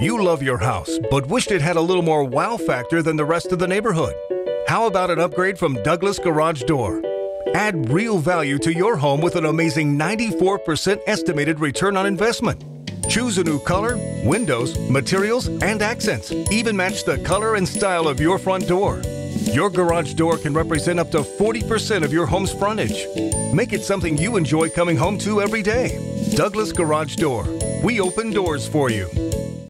You love your house, but wished it had a little more wow factor than the rest of the neighborhood. How about an upgrade from Douglas Garage Door? Add real value to your home with an amazing 94% estimated return on investment. Choose a new color, windows, materials, and accents. Even match the color and style of your front door. Your garage door can represent up to 40% of your home's frontage. Make it something you enjoy coming home to every day. Douglas Garage Door. We open doors for you.